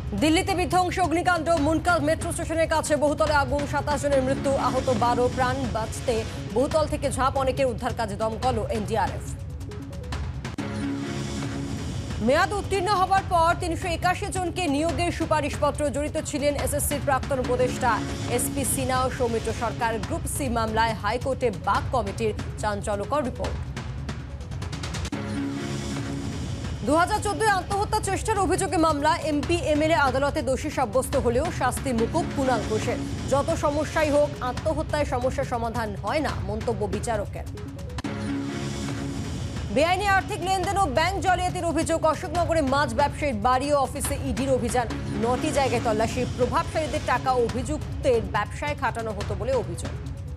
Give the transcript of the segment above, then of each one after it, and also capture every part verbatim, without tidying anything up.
দিল্লিতে বিধ্বংসী অগ্নিকাণ্ড মুনকাল মেট্রো স্টেশনের কাছে বহুতলে আগুন সাতাশ জনের মৃত্যু আহত বারো প্রাণ বাঁচতে বহুতল থেকে ঝাঁপ অনেকের উদ্ধার কাজে দমকল ও এনডিআরএফ। মেয়াদ উত্তীর্ণ হবার পর তিনশো একাশি জনকে নিয়োগের সুপারিশপত্র জড়িত ছিলেন এসএসসির প্রাক্তন উপদেষ্টা এসপি সিনহা ও সৌমিত্র সরকার। গ্রুপ সি মামলায় হাইকোর্টে বাক কমিটির চাঞ্চল্যকর রিপোর্ট। দু হাজার চোদ্দয় আত্মহত্যা চেষ্টার অভিযোগে মামলা এমপি এমএলএ আদালতে দোষী সাব্যস্ত হলেও শাস্তি মুকুব কুণাল ঘোষের। যত সমস্যাই হোক আত্মহত্যায় সমস্যার সমাধান হয় না, মন্তব্য বিচারকের। বেআইনি আর্থিক লেনদেন ও ব্যাংক জালিয়াতির অভিযোগ। অশোকনগরে মাছ ব্যবসায়ীর বাড়ি ও অফিসে ইডির অভিযান। নটি জায়গায় তল্লাশি। প্রভাবশালীদের টাকা অভিযুক্তের ব্যবসায় খাটানো হতো বলে অভিযোগ।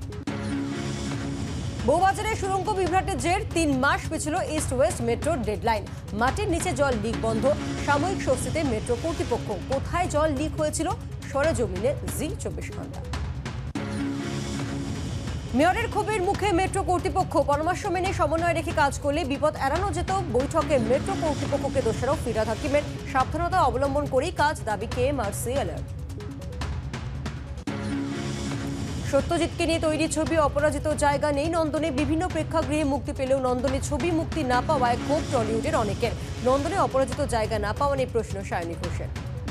বউবাজারে সুড়ঙ্গ বিভ্রাটের জের তিন মাস পিছল ইস্ট ওয়েস্ট মেট্রোর ডেডলাইন। মাটির নিচে জল লিক বন্ধ। সাময়িক স্বস্তিতে মেট্রো কর্তৃপক্ষ। কোথায় জল লিক হয়েছিল সরেজমিনে জি চব্বিশ ঘন্টা। মেয়রের ক্ষোভের মুখে মেট্রো কর্তৃপক্ষ। পরামর্শ মেনে সমন্বয় রেখে কাজ করলে বিপদ এড়ানো যেত। বৈঠকে মেট্রো কর্তৃপক্ষকে দোষারোপ ফিরহাদ হাকিমের। সাবধানতা অবলম্বন করেই কাজ, দাবি কেএমআরসি অ্যালার্ট। সত্যজিৎকে নিয়ে তৈরি ছবি অপরাজিত জায়গা নেই নন্দনে। বিভিন্ন প্রেক্ষাগৃহে মুক্তি পেলেও নন্দনে ছবি মুক্তি না পাওয়ায় ক্ষোভ টলিউডের অনেকের। নন্দনে অপরাজিত জায়গা না পাওয়া নিয়ে প্রশ্ন সায়নী ঘোষের।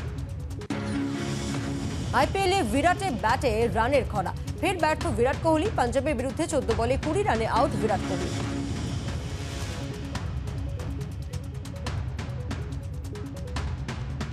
আইপিএলে বিরাটে ব্যাটে রানের খরা। ফের ব্যর্থ বিরাট কোহলি। পাঞ্জাবের বিরুদ্ধে চোদ্দ বলে কুড়ি রানে আউট বিরাট কোহলি।